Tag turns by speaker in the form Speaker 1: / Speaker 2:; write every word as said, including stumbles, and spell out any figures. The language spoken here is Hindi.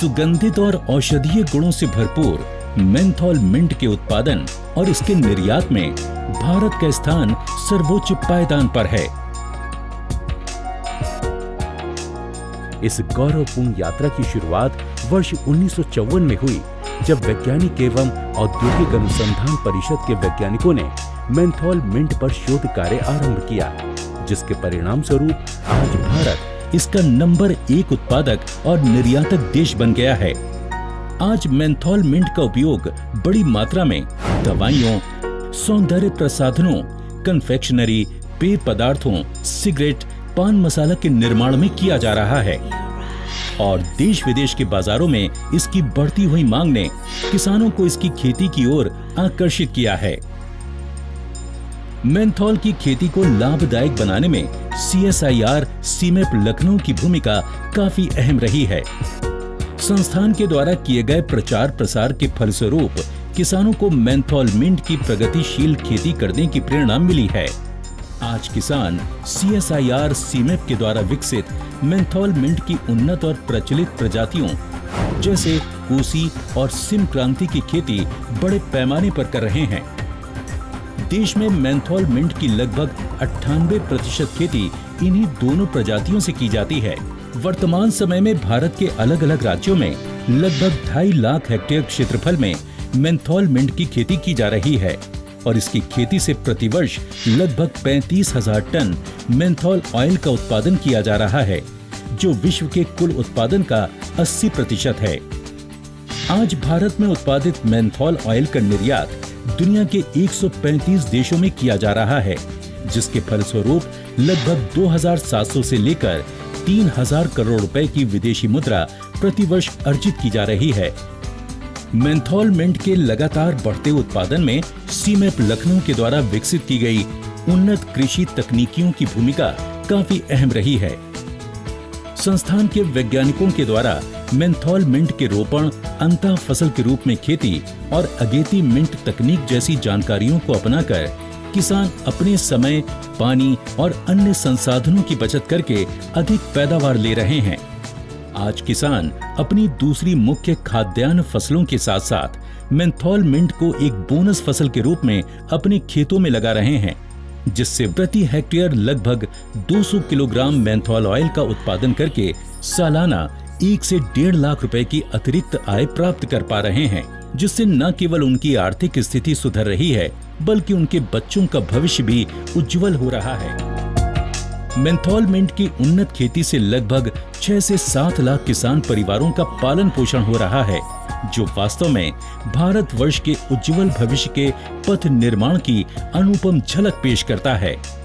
Speaker 1: सुगंधित और औषधीय गुणों से भरपूर मेंथॉल मिंट के उत्पादन और इसके निर्यात में भारत का स्थान सर्वोच्च पायदान पर है। इस गौरवपूर्ण यात्रा की शुरुआत वर्ष उन्नीस सौ चौवन में हुई, जब वैज्ञानिक एवं औद्योगिक अनुसंधान परिषद के वैज्ञानिकों ने मेंथॉल मिंट पर शोध कार्य आरंभ किया, जिसके परिणाम स्वरूप आज भारत इसका नंबर एक उत्पादक और निर्यातक देश बन गया है। आज मेंथॉल मिंट का उपयोग बड़ी मात्रा में दवाइयों, सौंदर्य प्रसाधनों, कन्फेक्शनरी, पेय पदार्थों, सिगरेट, पान मसाला के निर्माण में किया जा रहा है और देश विदेश के बाजारों में इसकी बढ़ती हुई मांग ने किसानों को इसकी खेती की ओर आकर्षित किया है। मेंथॉल की खेती को लाभदायक बनाने में C S I R CIMAP Lucknow की भूमिका काफी अहम रही है। संस्थान के द्वारा किए गए प्रचार प्रसार के फलस्वरूप किसानों को मेंथॉल मिंट की प्रगतिशील खेती करने की प्रेरणा मिली है। आज किसान सी एस आई आर सीमेप के द्वारा विकसित मेंथॉल मिंट की उन्नत और प्रचलित प्रजातियों जैसे कोसी और सिम क्रांति की खेती बड़े पैमाने पर कर रहे हैं। देश में मेंथॉल मिंट की लगभग अट्ठानवे प्रतिशत खेती इन्हीं दोनों प्रजातियों से की जाती है। वर्तमान समय में भारत के अलग अलग राज्यों में लगभग ढाई लाख हेक्टेयर क्षेत्रफल में मेंथॉल मिंट की खेती की जा रही है और इसकी खेती से प्रतिवर्ष लगभग पैंतीस हजार टन मेंथॉल ऑयल का उत्पादन किया जा रहा है, जो विश्व के कुल उत्पादन का अस्सी प्रतिशत है। आज भारत में उत्पादित मेंथॉल ऑयल का निर्यात दुनिया के एक सौ पैंतीस देशों में किया जा रहा है, जिसके फलस्वरूप लगभग दो हज़ार सात सौ से लेकर तीन हज़ार करोड़ रुपए की विदेशी मुद्रा प्रतिवर्ष अर्जित की जा रही है। मेंथॉल मिंट के लगातार बढ़ते उत्पादन में सीमेप लखनऊ के द्वारा विकसित की गई उन्नत कृषि तकनीकियों की भूमिका काफी अहम रही है। संस्थान के वैज्ञानिकों के द्वारा मेंथॉल मिंट के रोपण, अंतः फसल के रूप में खेती और अगेती मिंट तकनीक जैसी जानकारियों को अपनाकर किसान अपने समय, पानी और अन्य संसाधनों की बचत करके अधिक पैदावार ले रहे हैं। आज किसान अपनी दूसरी मुख्य खाद्यान्न फसलों के साथ साथ मेंथॉल मिंट को एक बोनस फसल के रूप में अपने खेतों में लगा रहे हैं, जिससे प्रति हेक्टेयर लगभग दो सौ किलोग्राम मेंथॉल ऑयल का उत्पादन करके सालाना एक से डेढ़ लाख रुपए की अतिरिक्त आय प्राप्त कर पा रहे हैं, जिससे न केवल उनकी आर्थिक स्थिति सुधर रही है, बल्कि उनके बच्चों का भविष्य भी उज्जवल हो रहा है। मेंथॉल मिंट की उन्नत खेती से लगभग छह से सात लाख किसान परिवारों का पालन पोषण हो रहा है, जो वास्तव में भारतवर्ष के उज्जवल भविष्य के पथ निर्माण की अनुपम झलक पेश करता है।